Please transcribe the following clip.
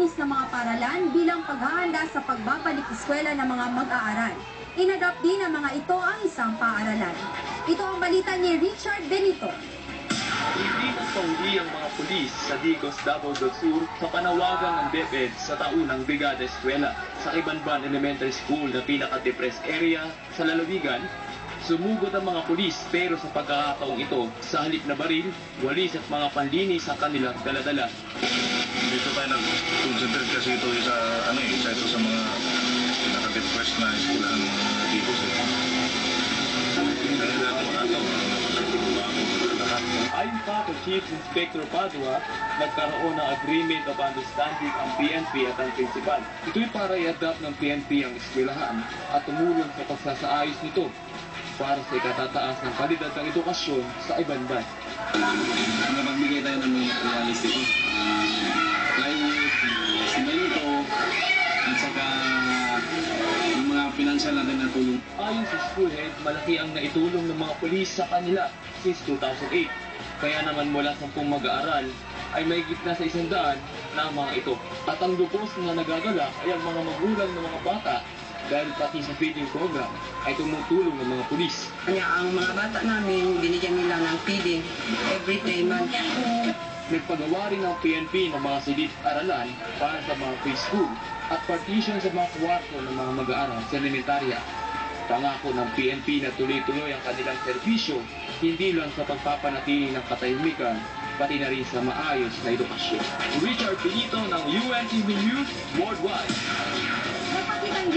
maayos na mga paaralan bilang paghahanda sa pagbabalik eskwela ng mga mag-aaral. Inadapt din ng mga ito ang isang paaralan. Ito ang balita ni Richard Benito. Hindi nagpauli ang mga pulis sa Digos, Davao del Sur sa panawagan ng DepEd sa taunang Brigada Eskwela. Sa Kibanban Elementary School na pinaka-depressed area sa lalawigan, sumugod ang mga pulis pero sa pagkakataong ito, sa halip na baril, walis at mga panlinis ang kanilang daladala. Dito tayo nag-concentrate kasi ito sa, isa ito sa mga pinaka-depressed na eskwelahan ng mga Digos. Ayon pa kay Chief Inspector Padua, nagkaroon ng agreement of understanding ang PNP at ang principal. Ito'y para i-adapt ng PNP ang eskwelahan at tumulong sa pagsasaayos nito para sa ikatataas ng kalidad ng edukasyon sa Ibanban. Nagbigay tayo ng mga realist dito. Plywood, simento, at saka yung mga financial natin na tulong. Ayon sa school head, malaki ang naitulong ng mga pulis sa kanila since 2008. Kaya naman mula 10 mag-aaral ay may gitna sa 100 na ang mga ito. At ang lupos na nagagala ay ang mga magulang ng mga bata dahil pati sa feeding program ay tumutulong ng mga pulis. Kaya ang mga bata namin, binigyan nila ng feeding every day month. Nagpagawa rin ng PNP ng mga silid-aralan para sa mga preschool at partition sa mga kwarto ng mga mag-aaral sa elementarya. Pangako ng PNP na tuloy-tuloy ang kanilang serbisyo, hindi lang sa pagpapanatili ng katahimikan, pati na rin sa maayos na edukasyon. Richard Benito ng UNTV News Worldwide.